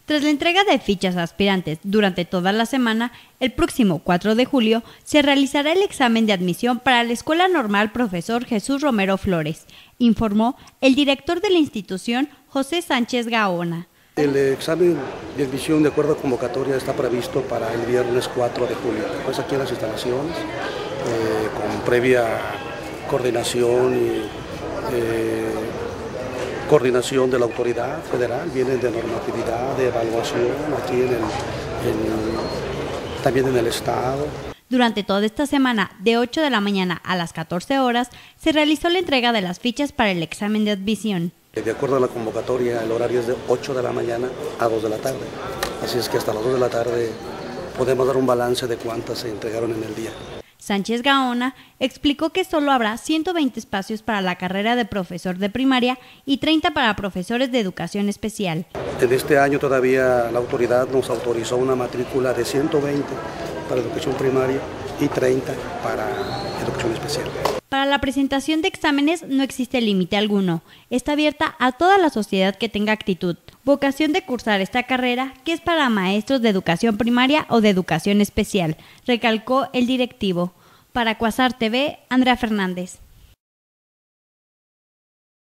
Tras la entrega de fichas a aspirantes durante toda la semana, el próximo 4 de julio se realizará el examen de admisión para la Escuela Normal Profesor Jesús Romero Flores, informó el director de la institución, José Sánchez Gaona. El examen de admisión de acuerdo a convocatoria está previsto para el viernes 4 de julio. Pues aquí en las instalaciones, con previa coordinación coordinación de la autoridad federal, vienen de normatividad, de evaluación, aquí también en el estado. Durante toda esta semana, de 8 de la mañana a las 14 horas, se realizó la entrega de las fichas para el examen de admisión. De acuerdo a la convocatoria, el horario es de 8 de la mañana a 2 de la tarde. Así es que hasta las 2 de la tarde podemos dar un balance de cuántas se entregaron en el día. Sánchez Gaona explicó que solo habrá 120 espacios para la carrera de profesor de primaria y 30 para profesores de educación especial. En este año todavía la autoridad nos autorizó una matrícula de 120 para educación primaria y 30 para educación especial. Para la presentación de exámenes no existe límite alguno. Está abierta a toda la sociedad que tenga actitud, vocación de cursar esta carrera, que es para maestros de educación primaria o de educación especial, recalcó el directivo. Para Cuasar TV, Andrea Fernández.